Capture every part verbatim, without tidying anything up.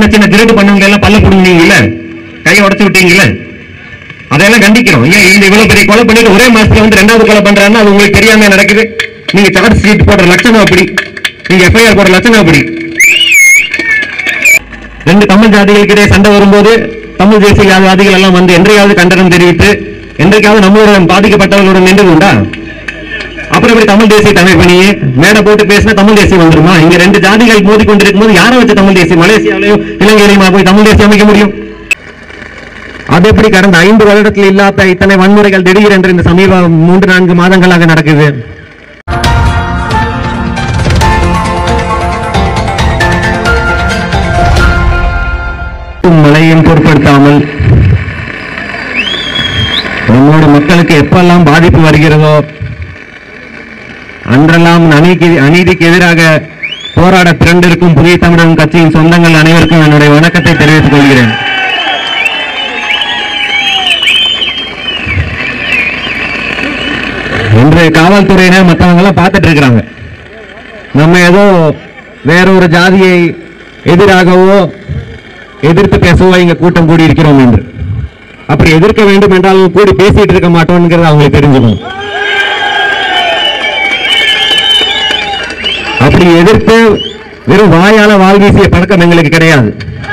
சின்ன திருட்டு பண்ணவங்க எல்லாம் பல்ல புடுங்கினீங்கல்ல, கையை உடச்சு விட்டீங்கல்ல, அதெல்லாம் கண்டிக்கிறோம். ஏன் இந்த இவ்வளவு பெரிய கொலை பண்ணிட்டு ஒரே மாசத்துல வந்து ரெண்டாவது கொலை பண்றாருன்னா அது உங்களுக்கு தெரியாம நடக்குது. நீங்க சார்ஜ் ஷீட் போடுற லட்சணம் அப்படி, நீங்க எஃப்ஐஆர் போடுற லட்சணம் அப்படி. ரெண்டு தமிழ் ஜாதிகளுக்கிடையே சண்டை வரும்போது தமிழ் தேசியவாதிகள் எல்லாம் வந்து என்றையாவது கண்டனம் தெரிவித்து என்றைக்காவது நம்மளுடன் பாதிக்கப்பட்டவர்களுடன் நின்று உண்டா? அப்புறம் எப்படி தமிழ் தேசிய தமிழ் பணியே மேடை போட்டு பேசினா தமிழ் தேசியம் வந்துருமா? இங்க ரெண்டு ஜாதிகள் மோதி கொண்டிருக்கும் போது யாரை வச்சு தமிழ் தேசியம் மலேசியாவிலேயோ இலங்கையிலையுமா போய் தமிழ் தேசியம் அமைக்க முடியும்? அது எப்படி கடந்த ஐந்து வருடத்தில் இல்லாத இத்தனை வன்முறைகள் திடீர் என்று இந்த சமீப மூன்று நான்கு மாதங்களாக நடக்குது? மழையும் பொருட்படுத்தாமல் நம்மோட மக்களுக்கு எப்பெல்லாம் பாதிப்பு வருகிறதோ அன்றெல்லாம் அநீதிக்கு எதிராக போராட திரண்டிருக்கும் புதிய தமிழகம் கட்சியின் சொந்தங்கள் அனைவருக்கும் என்னுடைய வணக்கத்தை தெரிவித்துக் கொள்கிறேன். இன்றைய காவல்துறையினர் மற்றவங்க எல்லாம் பார்த்துட்டு இருக்கிறாங்க, நம்ம ஏதோ வேறொரு ஜாதியை எதிராகவோ எதிர்த்து பேசவோ இங்க கூட்டம் கூடி இருக்கிறோம் என்று. அப்படி எதிர்க்க வேண்டும் என்றால் கூடி பேசிட்டு இருக்க மாட்டோம்ங்கிறது அவங்களுக்கு தெரிஞ்சுக்கணும். அப்படி எதிர்த்து வெறும் வாயால வாள் வீசிய பழக்கம் எங்களுக்கு கிடையாது.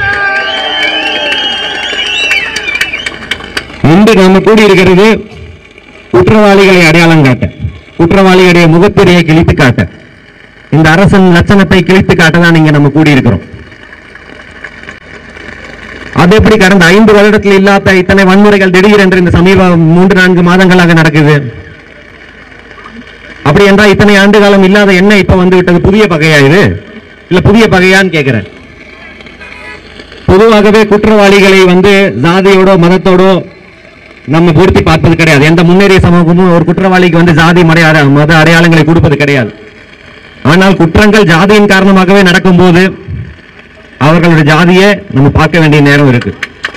இன்று நம்ம கூடி இருக்கிறது குற்றவாளிகளை அடையாளம் காட்ட, குற்றவாளிகளுடைய முகத்திரையை கிழித்து காட்ட, இந்த அரசின் லட்சணத்தை கிழித்து காட்ட தான் இங்க நம்ம கூடி இருக்கிறோம். அது எப்படி கடந்த ஐந்து வருடத்தில் இல்லாத இத்தனை வன்முறைகள் திடீர் என்று இந்த சமீப மூன்று நான்கு மாதங்களாக நடக்குது? அப்படி என்றால் இத்தனை ஆண்டு காலம் இல்லாத என்ன இப்ப வந்து விட்டது? புதிய பகையா இது? இல்ல புதிய பகையான்னு கேட்கிறேன். பொதுவாகவே குற்றவாளிகளை வந்து ஜாதியோட மதத்தோட நம்ம பூர்த்தி பார்ப்பது கிடையாது. எந்த முன்னேறிய சமூகமும் ஒரு குற்றவாளிக்கு வந்து ஜாதி மத அடையாளங்களை கொடுப்பது கிடையாது. ஆனால் குற்றங்கள் ஜாதியின் காரணமாகவே நடக்கும் போது அவர்களுடைய ஜாதியை நம்ம பார்க்க வேண்டிய நேரம் இருக்கு.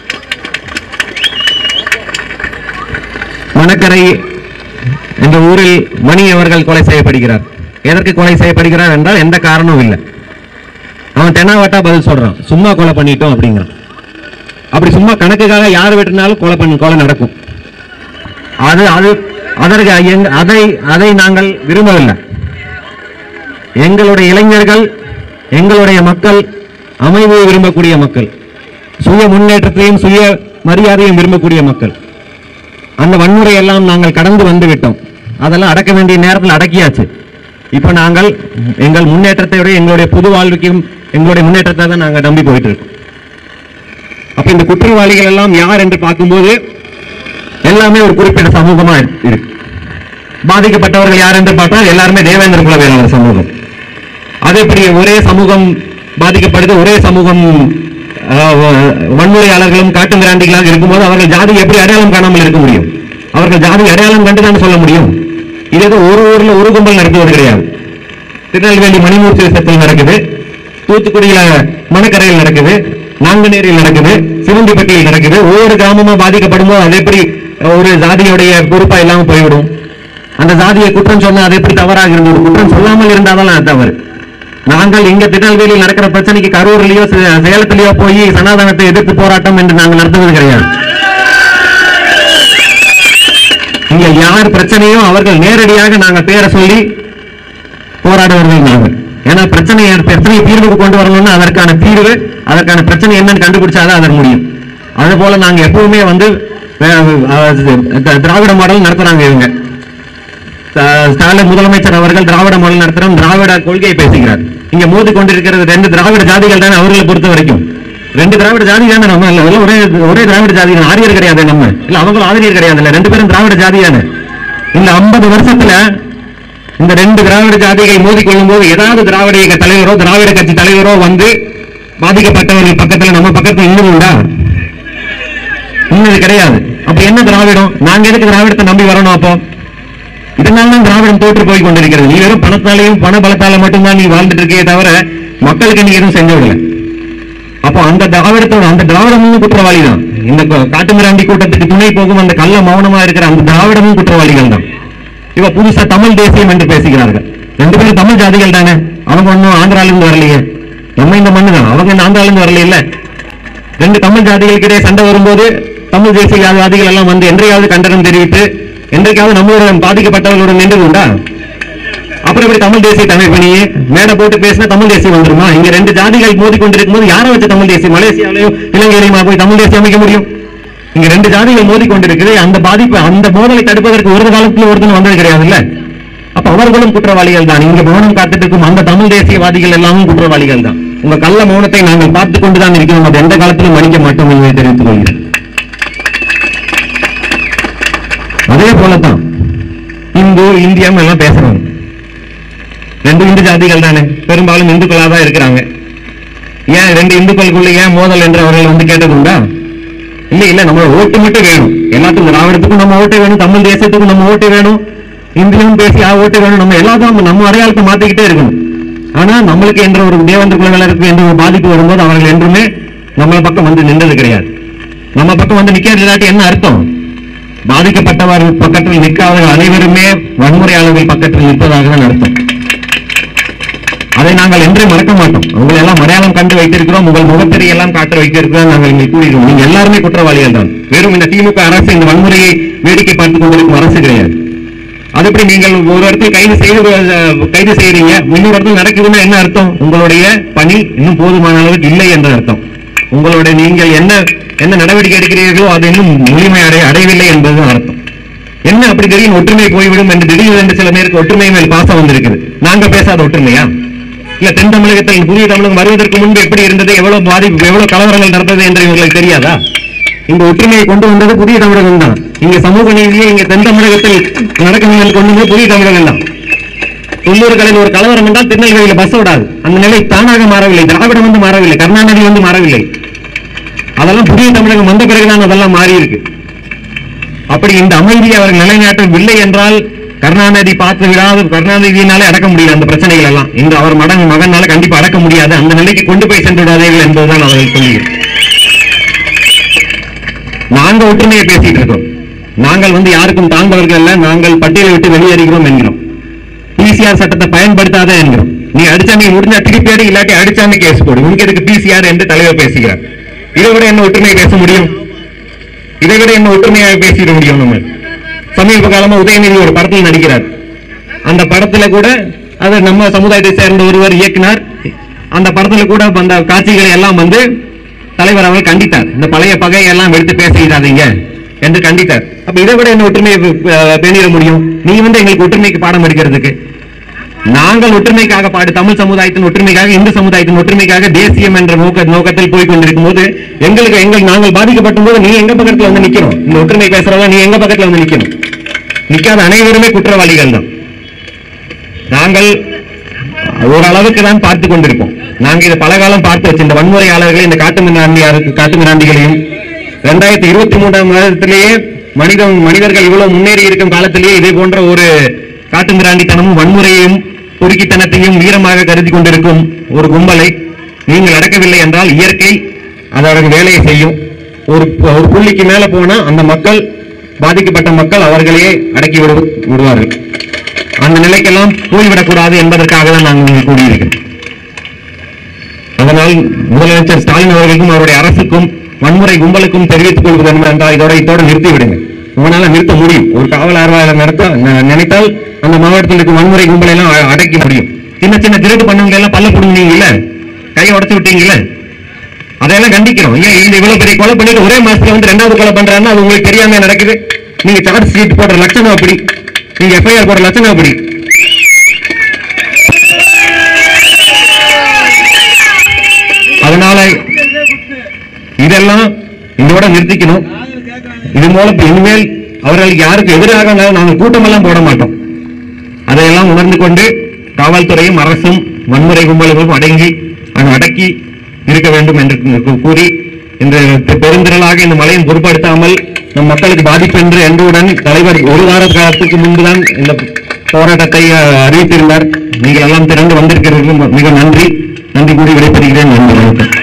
மணக்கரை என்ற ஊரில் மணி அவர்கள் கொலை செய்யப்படுகிறார். எதற்கு கொலை செய்யப்படுகிறார் என்றால் எந்த காரணமும் இல்லை. அவன் தெனாவட்டா பதில் சொல்றான், சும்மா கொலை பண்ணிட்டோம் அப்படிங்கிறான். அப்படி சும்மா கணக்குக்காக யார் வெட்டினாலும் கொலை பண்ணி கொலை நடக்கும். அது அது அதற்கு அதை அதை நாங்கள் விரும்பவில்லை. எங்களுடைய இளைஞர்கள், எங்களுடைய மக்கள் அமைதியை விரும்பக்கூடிய மக்கள், சுய முன்னேற்றத்தையும் சுய மரியாதையும் விரும்பக்கூடிய மக்கள். அந்த வன்முறை எல்லாம் நாங்கள் கடந்து வந்து விட்டோம். அதெல்லாம் அடக்க வேண்டிய நேரத்தில் அடக்கியாச்சு. இப்ப நாங்கள் எங்கள் முன்னேற்றத்தை விட எங்களுடைய புது வாழ்வுக்கும் எங்களுடைய முன்னேற்றத்தை தான் நாங்கள் நம்பி போயிட்டு இருக்கோம். அப்ப இந்த குற்றவாளிகள் எல்லாம் யார் என்று பார்க்கும்போது எல்லாமே ஒரு குறிப்பிட்ட சமூகமா இருக்கு. பாதிக்கப்பட்டவர்கள் யார் என்று பார்த்தால் எல்லாருமே தேவேந்திர குல வேளாளர் சமூகம். அது எப்படி ஒரே சமூகம் பாதிக்கப்படுது? ஒரே சமூகம் வன்முறையாளர்களும் காட்டு மிராண்டிகளாக இருக்கும்போது அவர்கள் ஜாதி எப்படி அடையாளம் காணாமல் இருக்க முடியும்? அவர்கள் ஜாதி அடையாளம் கண்டுதான் சொல்ல முடியும். இது ஏதோ ஒரு ஊர்ல ஒரு கும்பல் நடத்துவது கிடையாது. திருநெல்வேலி மணிமூர்த்தி சத்தில் நடக்குது, தூத்துக்குடியில மணக்கரையில் நடக்குது, நாங்குநேரியில் நடக்குது, சிவந்திப்பட்டியில் நடக்குது. ஒவ்வொரு கிராமமா பாதிக்கப்படும் போது அது எப்படி ஒரு ஜாதியுடைய பொறுப்பா இல்லாம போய்விடும்? அந்த ஜாதியை குற்றம் சொன்னா அது எப்படி தவறாக இருந்தது? குற்றம் சொல்லாமல் இருந்தாதான் அது தவறு. நாங்கள் இங்க திருநெல்வேலியில் நடக்கிற பிரச்சனைக்கு கரூர்லயோ சேலத்திலேயோ போய் சனாதனத்தை எதிர்த்து போராட்டம் என்று நாங்கள் நடத்துவது கிடையாது. இங்க யார் பிரச்சனையோ அவர்கள் நேரடியாக நாங்கள் பேரை சொல்லி போராடுவர்கள் நாங்கள். ஏன்னா பிரச்சனை பிரச்சனையை தீர்வுக்கு கொண்டு வரணும்னா அதற்கான தீர்வு, அதற்கான பிரச்சனை என்னன்னு கண்டுபிடிச்சாதான் அதற்கு முடியும். அது போல நாங்க எப்பவுமே வந்து திராவிட மாடல் நடத்துறாங்க. இவங்க ஸ்டாலின் முதலமைச்சர் அவர்கள் திராவிட மாடல் நடத்துறோம், திராவிட கொள்கையை பேசுகிறார். இங்க மோதி கொண்டிருக்கிறது ரெண்டு திராவிட ஜாதிகள் தானே. அவர்களை பொறுத்த வரைக்கும் ரெண்டு திராவிட ஜாதி தானே. நம்ம இல்ல ஒரே ஒரே திராவிட ஜாதி, ஆரியர் கிடையாது. நம்ம இல்ல அவங்களும் ஆரியர் கிடையாது. இல்ல ரெண்டு பேரும் திராவிட ஜாதி தானே. இந்த ஐம்பது வருஷத்துல இந்த ரெண்டு திராவிட ஜாதிகள் மோதி கொள்ளும் போது ஏதாவது திராவிட இயக்க தலைவரோ திராவிட கட்சி தலைவரோ வந்து பாதிக்கப்பட்டவர்கள் பக்கத்துல நம்ம பக்கத்துல இன்னும் உண்டா? இன்னது கிடையாது. அப்ப என்ன திராவிடம்? நாங்க எதுக்கு திராவிடத்தை நம்பி வரணும்? அப்போ இதனால்தான் திராவிடம் தோற்று போய் கொண்டிருக்கிறது. நீ வெறும் பணத்தாலையும் பண பலத்தால மட்டும்தான் நீ வாழ்ந்துட்டு இருக்கே தவிர மக்களுக்கு நீ எதுவும் செஞ்சவில்லை. அப்போ அந்த திராவிடத்தோட அந்த திராவிடமும் குற்றவாளி தான். இந்த காட்டுமிராண்டி கூட்டத்துக்கு துணை போகும் அந்த கள்ள மௌனமா இருக்கிற அந்த திராவிடமும் குற்றவாளிகள் தான். இவ புதுசா தமிழ் தேசியம் என்று பேசுகிறார்கள். ரெண்டு பேரும் தமிழ் ஜாதிகள் தானே. அவங்க ஒன்னும் ஆந்திரால இருந்து வரலையே. நம்ம இந்த மண்ணு தான். அவங்க இந்த ஆந்திரால இருந்து வரல. இல்ல ரெண்டு தமிழ் ஜாதிகளுக்கிடையே சண்டை வரும்போது தமிழ் தேசியவாதிகள் எல்லாம் வந்து என்றையாவது கண்டனம் தெரிவித்து என்றைக்காவது நம்மளுடன் பாதிக்கப்பட்டவர்களுடன் நின்று உண்டா? அப்புறம் இப்படி தமிழ் தேசிய அமைப்பு பண்ணி மேடை போட்டு பேசினா தமிழ் தேசியம் வந்துருமா? இங்க ரெண்டு ஜாதிகள் மோதி கொண்டிருக்கும் போது யாரை வச்சு தமிழ் தேசியம் மலேசியாலையும் இலங்கையிலையுமா போய் தமிழ் தேசியம் அமைக்க முடியும்? இங்க ரெண்டு ஜாதிகள் மோதி கொண்டிருக்குது. அந்த பாதிப்பு அந்த மோதலை தடுப்பதற்கு ஒரு காலத்தில் ஒருத்தன் வந்தது கிடையாது இல்ல. அப்ப அவர்களும் குற்றவாளிகள் தான். இங்க மௌனம் காத்துட்டு இருக்கும் அந்த தமிழ் தேசியவாதிகள் எல்லாமும் குற்றவாளிகள் தான். உங்க கள்ள மௌனத்தை நாங்கள் பார்த்துக் கொண்டுதான் இருக்கிறோம். அது எந்த காலத்திலும் மன்னிக்க மாட்டோம் என்பதை தெரிவித்துக் கொள்கிறேன். அதே போலதான் இந்து இந்தியம் எல்லாம் பேசுறாங்க. ரெண்டு இந்து ஜாதிகள் தானே, பெரும்பாலும் இந்துக்களாக தான் இருக்கிறாங்க. ஏன் ரெண்டு இந்துக்களுக்குள்ள ஏன் மோதல் என்று அவர்கள் வந்து கேட்டதுண்டா? இல்ல இல்ல நம்ம ஓட்டு மட்டும் வேணும், எல்லாத்துக்கும் திராவிடத்துக்கும் நம்ம ஓட்டு வேணும், தமிழ் தேசத்துக்கும் நம்ம ஓட்டு வேணும், இந்தியும் பேசி ஆ ஓட்டு வேணும், நம்ம எல்லாத்தையும் நம்ம அடையாளத்தை மாத்திக்கிட்டே இருக்கணும். ஆனா நம்மளுக்கு என்ற ஒரு தேவேந்திர குலங்களுக்கு என்ற ஒரு பாதிப்பு வரும்போது அவர்கள் என்றுமே நம்ம பக்கம் வந்து நின்றது கிடையாது. நம்ம பக்கம் வந்து நிக்கிறது இல்லாட்டி என்ன அர்த்தம்? பாதிக்கப்பட்டவர் பக்கத்தில் நிற்காதவர்கள் அனைவருமே வன்முறையாளர்கள் பக்கத்தில் நிற்பதாக தான் அர்த்தம். அதை நாங்கள் என்றே மறக்க மாட்டோம். உங்களை எல்லாம் அடையாளம் கண்டு வைத்திருக்கிறோம், உங்கள் முகத்திரை எல்லாம் காட்ட வைத்திருக்கிறோம். நாங்கள் இங்கே கூறுகிறோம், நீங்க எல்லாருமே குற்றவாளிகள் தான். வெறும் இந்த திமுக அரசு இந்த வன்முறையை வேடிக்கை பார்த்துக் கொண்டிருக்கும் அரசு கிடையாது. அதுபடி நீங்கள் ஒரு இடத்துல கைது செய்து கைது செய்யறீங்க, இன்னொரு இடத்துல நடக்குதுன்னா என்ன அர்த்தம்? உங்களுடைய பணி இன்னும் போதுமான அளவுக்கு இல்லை என்ற அர்த்தம். உங்களுடைய நீங்கள் என்ன என்ன நடவடிக்கை எடுக்கிறீர்களோ அது இன்னும் முழுமை அடைய அடையவில்லை என்பது அர்த்தம். என்ன அப்படி திடீர்னு ஒற்றுமை போய்விடும் என்று திடீர் என்று சில பேருக்கு ஒற்றுமை மேல் பாசம் வந்திருக்குது. நாங்க பேசாத ஒற்றுமையா? இல்ல தென் தமிழகத்தில் புதிய தமிழகம் வருவதற்கு முன்பு எப்படி இருந்தது, எவ்வளவு பாதிப்பு, எவ்வளவு கலவரங்கள் நடந்தது என்று இவர்களுக்கு தெரியாதா? இந்த ஒற்றுமையை கொண்டு வந்தது புதிய தமிழகம் தான். இங்க சமூக நீதியை இங்க தென் தமிழகத்தில் நடக்கணும் கொண்டு வந்து புதிய தமிழகம் தான். தொண்ணூறுகளில் ஒரு கலவரம் என்றால் திருநெல்வேலியில் பஸ் விடாது. அந்த நிலை தானாக மாறவில்லை, திராவிடம் வந்து மாறவில்லை, கருணாநிதி வந்து மாறவில்லை. அதெல்லாம் புதிய தமிழகம் வந்த பிறகுதான் அதெல்லாம் மாறி இருக்கு. அப்படி இந்த அமைதியை அவர்கள் நிலைநாட்டவில்லை என்றால் கருணாநிதி பார்த்து விடாது, கருணாநிதியினாலே அடக்க முடியல அந்த பிரச்சனைகள் எல்லாம். இன்று அவர் மகன் மகனால கண்டிப்பா அடக்க முடியாது. அந்த நிலைக்கு கொண்டு போய் சென்று விடாதீர்கள் என்பதுதான் அவர்கள் சொல்லுகிறேன். நாங்க ஒற்றுமையை பேசிட்டு இருக்கோம். நாங்கள் வந்து யாருக்கும் தாழ்ந்தவர்கள் அல்ல, நாங்கள் பட்டியலை விட்டு வெளியேறுகிறோம் என்கிறோம். பிசிஆர் சட்டத்தை பயன்படுத்தாத என்கிறோம். நீ அடிச்சாமி முடிஞ்சா திருப்பி இல்லாட்டி அடிச்சாமி கேஸ் போடு, உனக்கு எதுக்கு பிசிஆர் என்று தலைவர் பேசுகிறார். இதை விட என்ன ஒற்றுமையை பேச முடியும்? இதை விட என்ன ஒற்றுமையாக பேசிட முடியும்? நம்ம சமீப காலமா உதயநிதி ஒரு படத்தில் நடிக்கிறார். அந்த படத்துல கூட அது நம்ம சமுதாயத்தை சேர்ந்த ஒருவர் இயக்குனார். அந்த படத்துல கூட அந்த காட்சிகளை எல்லாம் வந்து தலைவர் அவர்கள் கண்டித்தார். இந்த பழைய பகையை எல்லாம் எடுத்து பேசிடாதீங்க என்று கண்டித்தார். அப்ப இதை விட என்ன ஒற்றுமையை பேணிட முடியும்? நீ வந்து எங்களுக்கு ஒற்றுமைக்கு பாடம் எடுக்கிறதுக்கு, நாங்கள் ஒற்றுமைக்காக பாடு தமிழ் சமுதாயத்தின் ஒற்றுமைக்காக, இந்து சமுதாயத்தின் ஒற்றுமைக்காக தேசியம் என்ற நோக்க நோக்கத்தில் போய் கொண்டிருக்கும் போது எங்களுக்கு எங்கள் நாங்கள் பாதிக்கப்பட்ட போது நீ எங்க பக்கத்துல வந்து நிக்கணும். இந்த ஒற்றுமை பேசுறதா நீ எங்க பக்கத்துல வந்து நிக்கணும். நிக்காத அனைவருமே குற்றவாளிகள் தான். நாங்கள் ஓரளவுக்கு தான் பார்த்து கொண்டிருப்போம். நாங்க இதை பல காலம் பார்த்து வச்சு இந்த வன்முறையாளர்களை, இந்த காட்டு மிராண்டி காட்டு மிராண்டிகளையும் இரண்டாயிரத்தி இருபத்தி மூன்றாம் வருடத்திலேயே மனிதன் மனிதர்கள் இவ்வளவு முன்னேறி இருக்கும் காலத்திலேயே இதே போன்ற ஒரு காட்டு மிராண்டித்தனமும் வன்முறையையும் பொறுக்கித்தனத்தையும் வீரமாக கருதி கொண்டிருக்கும் ஒரு கும்பலை நீங்கள் அடக்கவில்லை என்றால் இயற்கை அதோட வேலையை செய்யும். ஒரு ஒரு புள்ளிக்கு மேல போனா அந்த மக்கள், பாதிக்கப்பட்ட மக்கள் அவர்களையே அடக்கி விடு விடுவார்கள். அந்த நிலைக்கெல்லாம் போய்விடக்கூடாது என்பதற்காக தான் நாங்கள் கூடியிருக்கிறோம். அதனால் முதலமைச்சர் ஸ்டாலின் அவர்களுக்கும் அவருடைய அரசுக்கும் வன்முறை கும்பலுக்கும் தெரிவித்துக் கொள்வது என்னவென்றால் இதோட இதோட நிறுத்தி விடுங்க. உங்களால நிறுத்த முடியும். ஒரு காவல் ஆர்வலர் நடத்த நினைத்தால் அந்த மாவட்டத்தில் இருக்கும் வன்முறை கும்பலை எல்லாம் அடக்கி முடியும். சின்ன சின்ன திருட்டு பண்ணுங்க எல்லாம் பல்ல புடுங்கினீங்கல்ல, கையை உடச்சு விட்டீங்கல்ல, அதையெல்லாம் கண்டிக்கிறோம். ஏன் இந்த இவ்வளவு பெரிய கொலை பண்ணிட்டு ஒரே மாசத்துல வந்து ரெண்டாவது கொலை பண்றாருன்னா அது உங்களுக்கு தெரியாம நடக்குது? நீங்க சார்ஜ் ஷீட் போடுற லட்சணம் அப்படி, நீங்க எஃப்ஐஆர் போடுற லட்சணம் அப்படி. அதனால இதெல்லாம் இதோட நிறுத்திக்கணும். இது மூலம் இனிமேல் அவர்களுக்கு யாருக்கு எதிராக நாங்கள் கூட்டமெல்லாம் போட மாட்டோம். அதையெல்லாம் உணர்ந்து கொண்டு காவல்துறையும் அரசும் வன்முறை கும்பல்களும் அடங்கி அடக்கி இருக்க வேண்டும் என்று கூறி இந்த பெருந்திரளாக இந்த மழையை பொருட்படுத்தாமல் நம் மக்களுக்கு பாதிப்பு என்று என்றுடன் தலைவர் ஒரு வார காலத்துக்கு முன்புதான் இந்த போராட்டத்தை அறிவித்திருந்தார். நீங்கள் எல்லாம் திறந்து வந்திருக்கிறீர்கள். மிக நன்றி. நன்றி கூறி விடைபெறுகிறேன். நன்றி.